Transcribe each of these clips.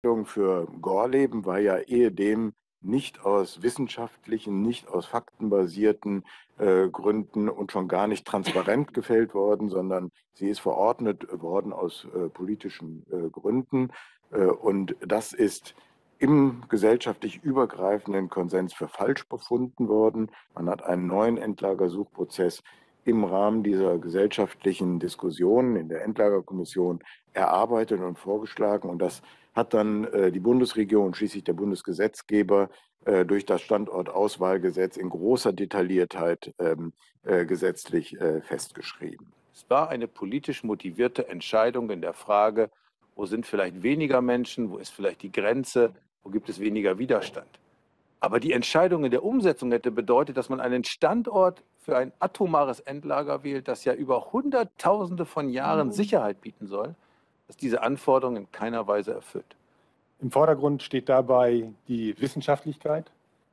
Entscheidung für Gorleben war ja ehedem nicht aus wissenschaftlichen, nicht aus faktenbasierten Gründen und schon gar nicht transparent gefällt worden, sondern sie ist verordnet worden aus politischen Gründen. Und das ist im gesellschaftlich übergreifenden Konsens für falsch befunden worden. Man hat einen neuen Endlagersuchprozess im Rahmen dieser gesellschaftlichen Diskussionen in der Endlagerkommission erarbeitet und vorgeschlagen. Und das hat dann die Bundesregierung, schließlich der Bundesgesetzgeber, durch das Standortauswahlgesetz in großer Detailliertheit gesetzlich festgeschrieben. Es war eine politisch motivierte Entscheidung in der Frage, wo sind vielleicht weniger Menschen, wo ist vielleicht die Grenze, wo gibt es weniger Widerstand. Aber die Entscheidung in der Umsetzung hätte bedeutet, dass man einen Standort für ein atomares Endlager wählt, das ja über Hunderttausende von Jahren Sicherheit bieten soll, das diese Anforderungen in keiner Weise erfüllt. Im Vordergrund steht dabei die Wissenschaftlichkeit.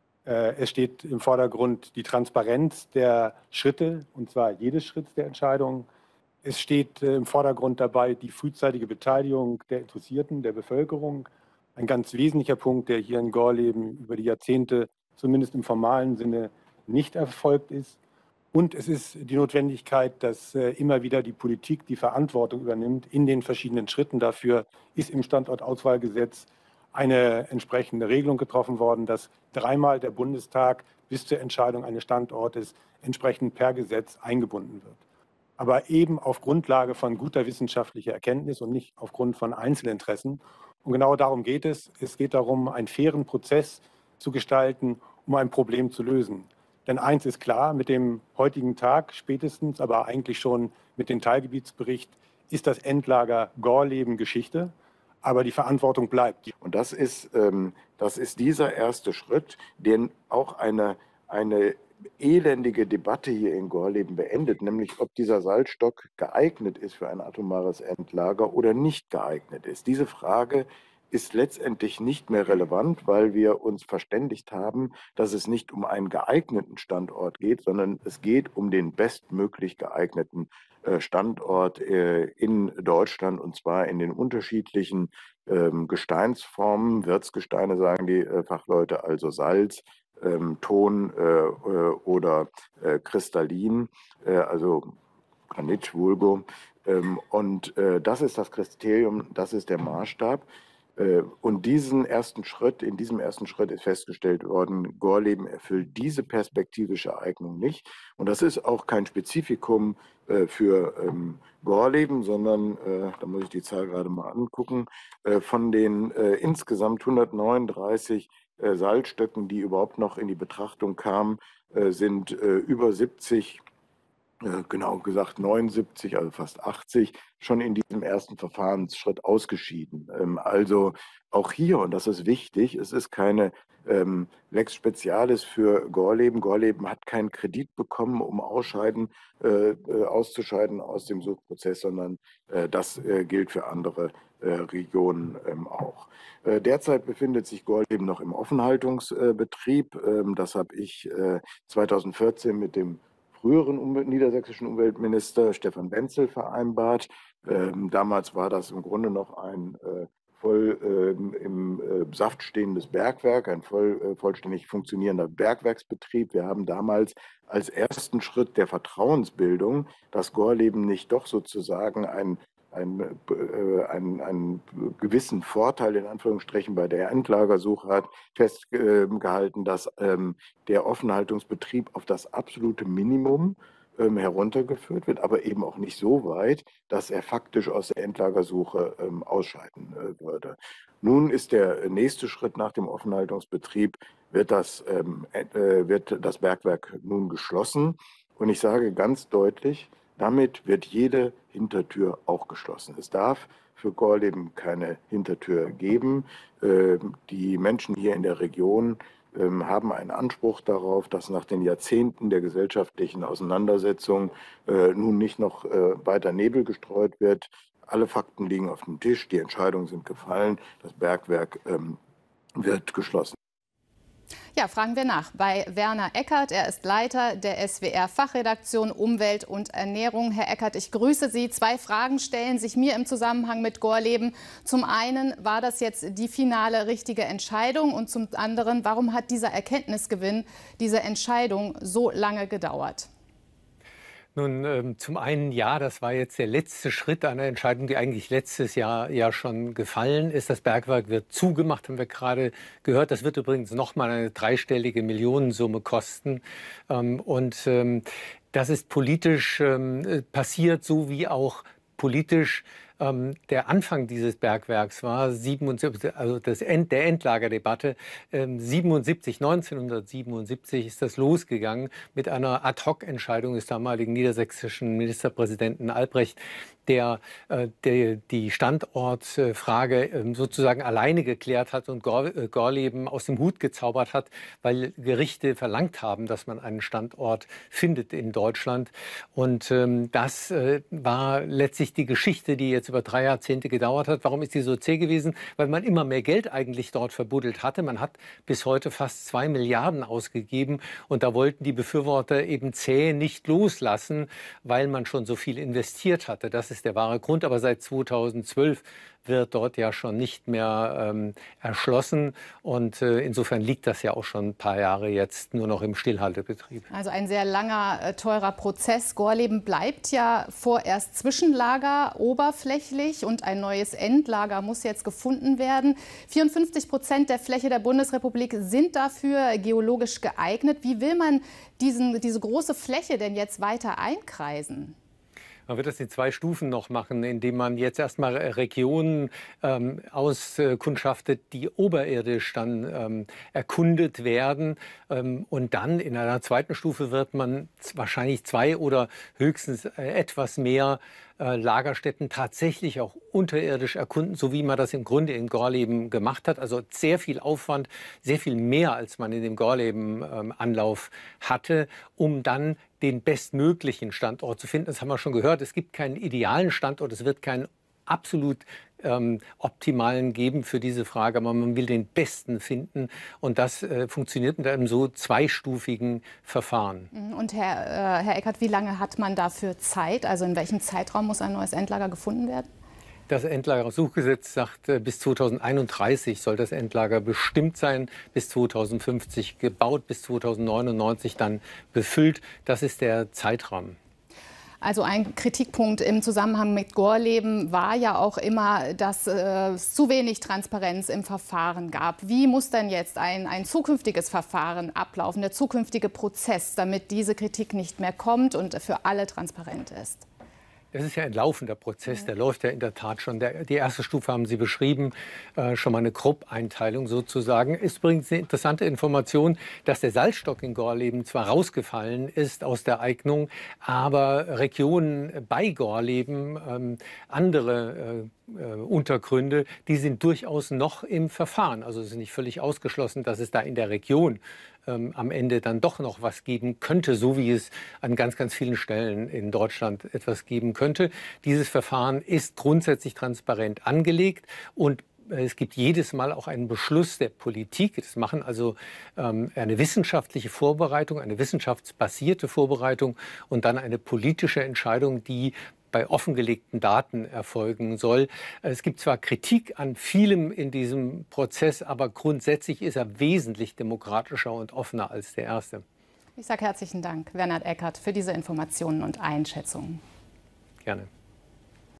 Es steht im Vordergrund die Transparenz der Schritte, und zwar jedes Schritts der Entscheidung. Es steht im Vordergrund dabei die frühzeitige Beteiligung der Interessierten, der Bevölkerung. Ein ganz wesentlicher Punkt, der hier in Gorleben über die Jahrzehnte, zumindest im formalen Sinne, nicht erfolgt ist. Und es ist die Notwendigkeit, dass immer wieder die Politik die Verantwortung übernimmt in den verschiedenen Schritten. Dafür ist im Standortauswahlgesetz eine entsprechende Regelung getroffen worden, dass dreimal der Bundestag bis zur Entscheidung eines Standortes entsprechend per Gesetz eingebunden wird. Aber eben auf Grundlage von guter wissenschaftlicher Erkenntnis und nicht aufgrund von Einzelinteressen. Und genau darum geht es. Es geht darum, einen fairen Prozess zu gestalten, um ein Problem zu lösen. Denn eins ist klar, mit dem heutigen Tag spätestens, aber eigentlich schon mit dem Teilgebietsbericht, ist das Endlager Gorleben Geschichte. Aber die Verantwortung bleibt. Und das ist dieser erste Schritt, den auch eine elendige Debatte hier in Gorleben beendet, nämlich ob dieser Salzstock geeignet ist für ein atomares Endlager oder nicht geeignet ist. Diese Frage ist letztendlich nicht mehr relevant, weil wir uns verständigt haben, dass es nicht um einen geeigneten Standort geht, sondern es geht um den bestmöglich geeigneten Standort in Deutschland, und zwar in den unterschiedlichen Gesteinsformen, Wirtsgesteine sagen die Fachleute, also Salz, Ton oder Kristallin, also Granit, Vulgo. Und das ist das Kriterium, das ist der Maßstab. Und in diesem ersten Schritt ist festgestellt worden, Gorleben erfüllt diese perspektivische Eignung nicht. Und das ist auch kein Spezifikum für Gorleben, sondern, da muss ich die Zahl gerade mal angucken, von den insgesamt 139 Salzstöcken, die überhaupt noch in die Betrachtung kamen, sind über 70, genau gesagt 79, also fast 80, schon in diesem ersten Verfahrensschritt ausgeschieden. Also auch hier, und das ist wichtig, es ist keine Lex Specialis für Gorleben. Gorleben hat keinen Kredit bekommen, um auszuscheiden aus dem Suchprozess, sondern das gilt für andere Regionen auch. Derzeit befindet sich Gorleben noch im Offenhaltungsbetrieb. Das habe ich 2014 mit dem früheren niedersächsischen Umweltminister Stefan Benzel vereinbart. Damals war das im Grunde noch ein voll im Saft stehendes Bergwerk, ein vollständig funktionierender Bergwerksbetrieb. Wir haben damals als ersten Schritt der Vertrauensbildung, dass Gorleben nicht doch sozusagen einen gewissen Vorteil in Anführungsstrichen bei der Endlagersuche hat, festgehalten, dass der Offenhaltungsbetrieb auf das absolute Minimum heruntergeführt wird, aber eben auch nicht so weit, dass er faktisch aus der Endlagersuche ausscheiden würde. Nun ist der nächste Schritt nach dem Offenhaltungsbetrieb, wird das Bergwerk nun geschlossen. Und ich sage ganz deutlich, damit wird jede Hintertür auch geschlossen. Es darf für Gorleben keine Hintertür geben. Die Menschen hier in der Region haben einen Anspruch darauf, dass nach den Jahrzehnten der gesellschaftlichen Auseinandersetzung nun nicht noch weiter Nebel gestreut wird. Alle Fakten liegen auf dem Tisch, die Entscheidungen sind gefallen, das Bergwerk wird geschlossen. Ja, fragen wir nach bei Werner Eckert. Er ist Leiter der SWR-Fachredaktion Umwelt und Ernährung. Herr Eckert, ich grüße Sie. 2 Fragen stellen sich mir im Zusammenhang mit Gorleben. Zum einen, war das jetzt die finale richtige Entscheidung? Und zum anderen, warum hat dieser Erkenntnisgewinn, diese Entscheidung so lange gedauert? Nun, zum einen, ja, das war jetzt der letzte Schritt einer Entscheidung, die eigentlich letztes Jahr ja schon gefallen ist. Das Bergwerk wird zugemacht, haben wir gerade gehört. Das wird übrigens nochmal eine 3-stellige Millionensumme kosten. Das ist politisch passiert, so wie auch politisch der Anfang dieses Bergwerks war, 77, also der Endlagerdebatte, 1977 ist das losgegangen mit einer Ad-hoc-Entscheidung des damaligen niedersächsischen Ministerpräsidenten Albrecht, der die Standortfrage sozusagen alleine geklärt hat und Gorleben aus dem Hut gezaubert hat, weil Gerichte verlangt haben, dass man einen Standort findet in Deutschland. Und das war letztlich die Geschichte, die jetzt über 3 Jahrzehnte gedauert hat. Warum ist die so zäh gewesen? Weil man immer mehr Geld eigentlich dort verbuddelt hatte. Man hat bis heute fast 2 Milliarden ausgegeben. Und da wollten die Befürworter eben zäh nicht loslassen, weil man schon so viel investiert hatte. Das ist der wahre Grund. Aber seit 2012 wird dort ja schon nicht mehr erschlossen. Und insofern liegt das ja auch schon ein paar Jahre jetzt nur noch im Stillhaltebetrieb. Also ein sehr langer, teurer Prozess. Gorleben bleibt ja vorerst Zwischenlager oberflächlich und ein neues Endlager muss jetzt gefunden werden. 54% der Fläche der Bundesrepublik sind dafür geologisch geeignet. Wie will man diese große Fläche denn jetzt weiter einkreisen? Man wird das in 2 Stufen noch machen, indem man jetzt erstmal Regionen auskundschaftet, die oberirdisch dann erkundet werden. Und dann in einer zweiten Stufe wird man wahrscheinlich 2 oder höchstens etwas mehr Lagerstätten tatsächlich auch unterirdisch erkunden, so wie man das im Grunde in Gorleben gemacht hat. Also sehr viel Aufwand, sehr viel mehr, als man in dem Gorleben-Anlauf hatte, um dann den bestmöglichen Standort zu finden. Das haben wir schon gehört. Es gibt keinen idealen Standort, es wird keinen absolut optimalen geben für diese Frage, aber man will den besten finden und das funktioniert mit einem so zweistufigen Verfahren. Und Herr Eckert, wie lange hat man dafür Zeit? Also in welchem Zeitraum muss ein neues Endlager gefunden werden? Das Endlagersuchgesetz sagt, bis 2031 soll das Endlager bestimmt sein, bis 2050 gebaut, bis 2099 dann befüllt. Das ist der Zeitrahmen. Also ein Kritikpunkt im Zusammenhang mit Gorleben war ja auch immer, dass es zu wenig Transparenz im Verfahren gab. Wie muss denn jetzt ein zukünftiges Verfahren ablaufen, der zukünftige Prozess, damit diese Kritik nicht mehr kommt und für alle transparent ist? Das ist ja ein laufender Prozess, der läuft ja in der Tat schon. Die erste Stufe haben Sie beschrieben, schon mal eine Gruppeinteilung sozusagen. Ist übrigens eine interessante Information, dass der Salzstock in Gorleben zwar rausgefallen ist aus der Eignung, aber Regionen bei Gorleben, andere Untergründe, die sind durchaus noch im Verfahren. Also es ist nicht völlig ausgeschlossen, dass es da in der Region am Ende dann doch noch was geben könnte, so wie es an ganz, ganz vielen Stellen in Deutschland etwas geben könnte. Dieses Verfahren ist grundsätzlich transparent angelegt und es gibt jedes Mal auch einen Beschluss der Politik. Das machen also eine wissenschaftliche Vorbereitung, eine wissenschaftsbasierte Vorbereitung und dann eine politische Entscheidung, die bei offengelegten Daten erfolgen soll. Es gibt zwar Kritik an vielem in diesem Prozess, aber grundsätzlich ist er wesentlich demokratischer und offener als der erste. Ich sage herzlichen Dank, Werner Eckert, für diese Informationen und Einschätzungen. Gerne.